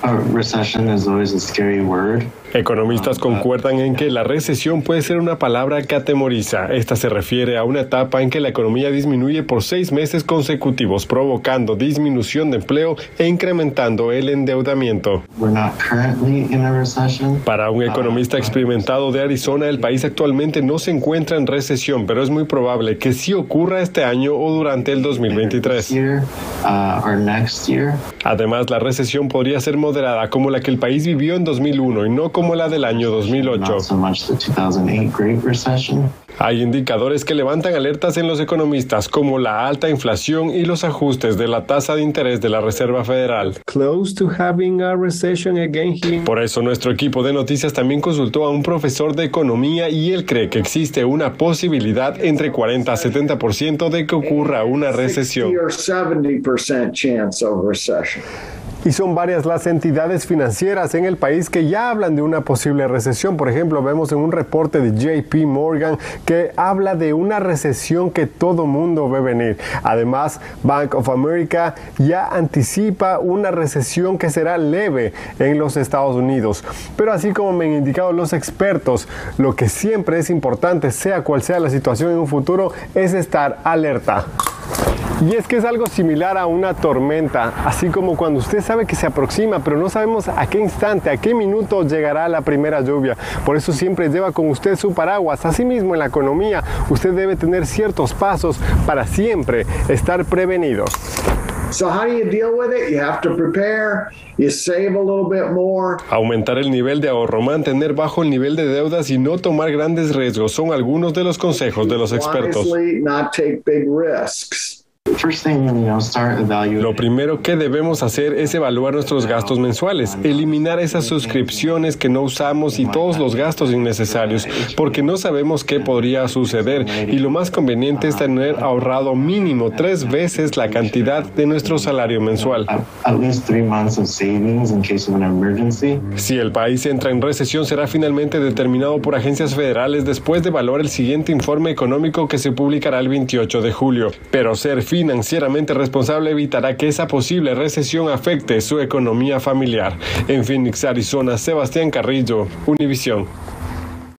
Economistas concuerdan en que la recesión puede ser una palabra que atemoriza. Esta se refiere a una etapa en que la economía disminuye por 6 meses consecutivos, provocando disminución de empleo e incrementando el endeudamiento. Para un economista experimentado de Arizona, el país actualmente no se encuentra en recesión, pero es muy probable que sí ocurra este año o durante el 2023. Además, la recesión podría ser moderada como la que el país vivió en 2001 y no como la del año 2008. Hay indicadores que levantan alertas en los economistas, como la alta inflación y los ajustes de la tasa de interés de la Reserva Federal. Por eso, nuestro equipo de noticias también consultó a un profesor de economía y él cree que existe una posibilidad entre 40 a 70% de que ocurra una recesión. Y son varias las entidades financieras en el país que ya hablan de una posible recesión. Por ejemplo, vemos en un reporte de JP Morgan que habla de una recesión que todo mundo ve venir. Además, Bank of America ya anticipa una recesión que será leve en los Estados Unidos. Pero así como me han indicado los expertos, lo que siempre es importante, sea cual sea la situación en un futuro, es estar alerta. Y es que es algo similar a una tormenta, así como cuando usted sabe que se aproxima, pero no sabemos a qué instante, a qué minuto llegará la primera lluvia. Por eso siempre lleva con usted su paraguas. Asimismo, en la economía, usted debe tener ciertos pasos para siempre estar prevenido. Aumentar el nivel de ahorro, mantener bajo el nivel de deudas y no tomar grandes riesgos son algunos de los consejos de los expertos. Lo primero que debemos hacer es evaluar nuestros gastos mensuales, eliminar esas suscripciones que no usamos y todos los gastos innecesarios, porque no sabemos qué podría suceder y lo más conveniente es tener ahorrado mínimo 3 veces la cantidad de nuestro salario mensual. Si el país entra en recesión, será finalmente determinado por agencias federales después de evaluar el siguiente informe económico que se publicará el 28 de julio. Pero ser financieramente responsable evitará que esa posible recesión afecte su economía familiar. En Phoenix, Arizona, Sebastián Carrillo, Univisión.